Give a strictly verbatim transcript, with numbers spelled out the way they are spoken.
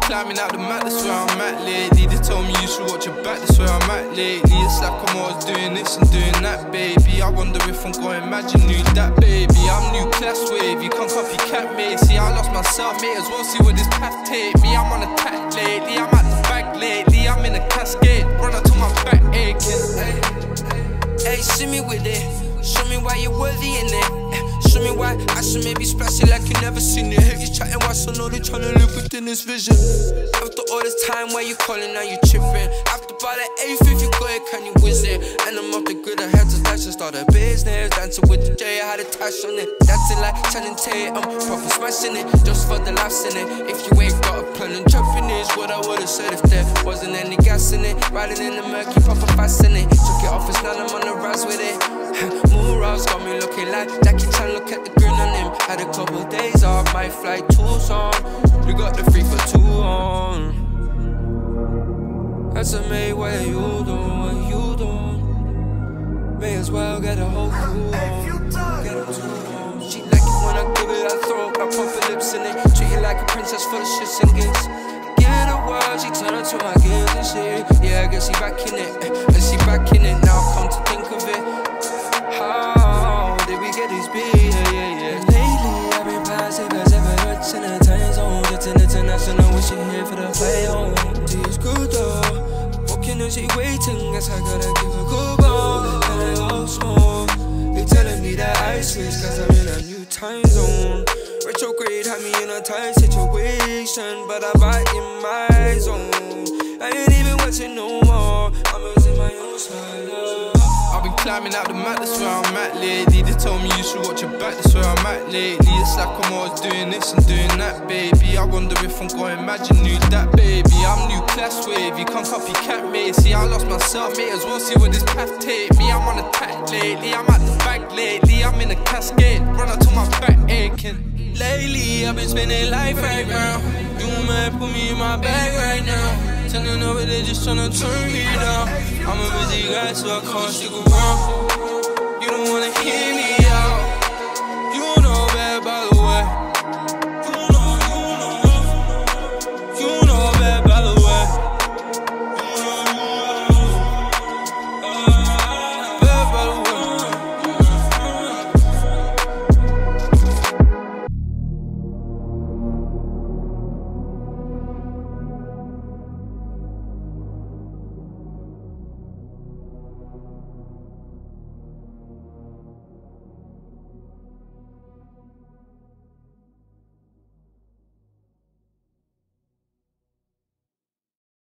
climbing out the mat, that's where I'm at lately. They told me you should watch your back, that's where I'm at lately. It's like I'm always doing this and doing that, baby. I wonder if I'm going mad, you knew that, baby. I'm new class wave, you can't copycat me. See, I lost myself, may as well see where this path take me. I'm on a tack lately, I'm at the back lately. I'm in a cascade, run out to my back aching. Hey, see me with it, show me why you're worthy in it. Show me why I should maybe splash it like you never seen it. Hear you chatting while so know they tryna live within this vision. After all this time, why you calling, now you tripping. After about the eighth, if you got it, can you whiz it? And I'm off the grid, I had to dash and start a business. Dancing with the J, I had a tash on it. Dancing like Channing Tate, I'm proper smashing it. Just for the laughs in it. If you ain't got a plan and jumping is what I would've said if there wasn't any gas in it. Riding in the murky, proper fast in it. Took it off, it's now I'm on the rise with it. Moorals got me looking like Jackie Chan, look at the grin on him. Had a couple days off, my flight Tucson. We got the free for two on. That's a May, what are you doing, what you doing? May as well get a whole crew on. Get a two on. She like it when I give it, I throw I pump her lips in it. Treat it like a princess for the shits and gigs. Give it a whirl, she turn her to my gifts and shit. Yeah, I guess she back in it, and she back in it now, come to think of it. How did we get this big? Yeah, yeah, yeah. Lately, I've been passive as ever, watching the time zone. Just in international, we should here for the play home. She's good though, walking and she waiting. Guess I gotta give her good ball. And I go small. They telling me that I switch, cause I'm in a new time zone. Retrograde had me in a tight situation, but I bite in my zone. I ain't even watching no more, I'm losing my own style. I've been climbing out the mat, that's where I'm at lately. They told me you should watch your back, that's where I'm at lately. It's like I'm always doing this and doing that, baby. I wonder if I'm going mad, you knew that, baby. I'm new class wave, you can't copycat me. See, I lost myself, may as well see where this path take me. I'm on a tack lately, I'm at the back lately. I'm in a cascade, run out to my back aching. Lately, I've been spending life right now. You might put me in my bag right now. Telling over there just tryna turn me down. I'm a busy guy, so I can't stick around. You don't wanna hear me.